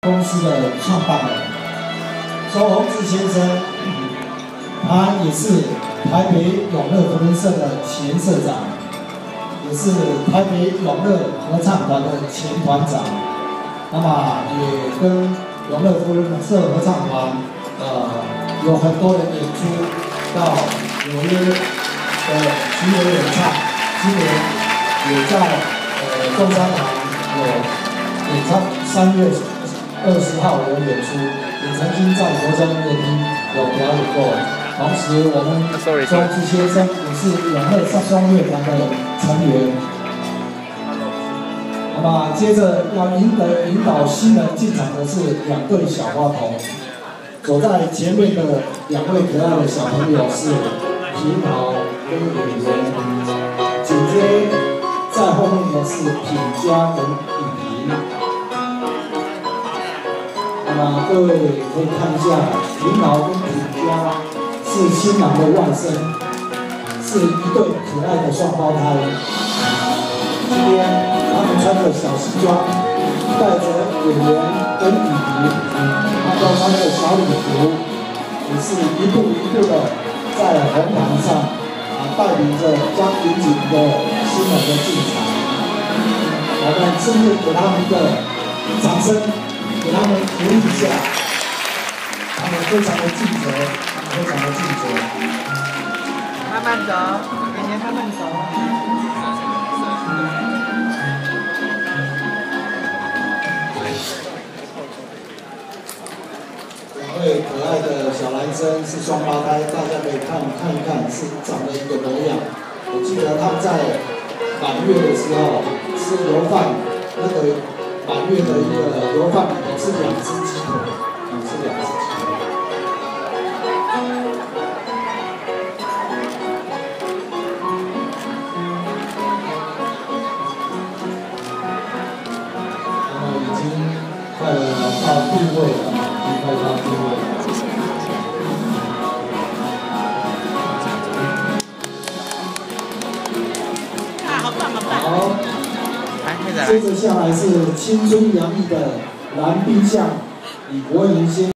公司的创办人周宏志先生，他也是台北永乐福伦社的前社长，也是台北永乐合唱团的前团长。那么也跟永乐福伦社合唱团有很多人演出到纽约的巡回演唱，今年也在中山堂有演唱，3月20号有演出，也曾经在国家音乐厅有表演过。同时，我们周志先生也是永乐萨克斯乐团的成员。那么接着要引导新人进场的是2对小花童，走在前面的2位可爱的小朋友是皮毛跟演员，紧接在后面的是品佳跟雨萍。那么各位可以看一下，皮毛跟品佳是新郎的外甥，是1对可爱的双胞胎。今天他们穿着小西装，带着演员跟雨萍，他们穿着小礼服，也是一步一步的在红毯上带领着将引领的新人的进场。我们是不是给他们一个掌声，给他们鼓励一下？他们非常的尽责，非常的尽责。 慢慢走，演员慢慢走。 2位可爱的小男生是双胞胎，大家可以看一看，是长得一个模样。我记得他们在满月的时候吃油饭，那个满月的一个油饭里头是2只鸡腿，是2只鸡腿。那么已经快到定位了。快到定位了。好，接着下来是青春洋溢的蓝冰巷李国营先生。